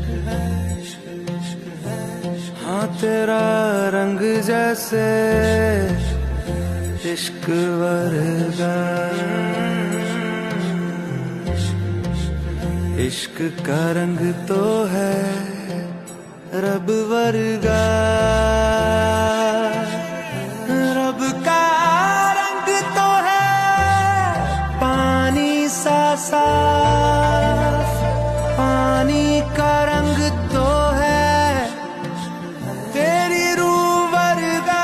हाँ तेरा रंग जैसे इश्क वर्गा, इश्क का रंग तो है रब वर्गा। रब का रंग तो है पानी सा साफ, पानी का रंग तो है तेरी रूह वर्गा।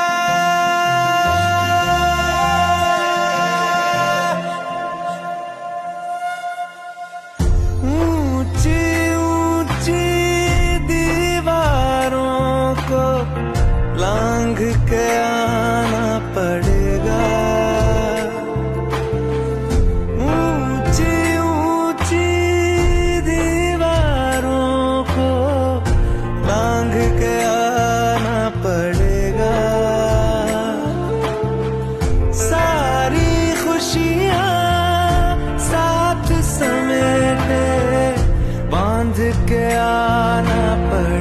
ऊंची ऊंची दीवारों को लांघ के आना पड़ेगा, ऊंची ऊंची दीवारों को लांघ के आना पड़ेगा। सारी खुशियाँ साथ समेटे बांध के आना पड़ेगा।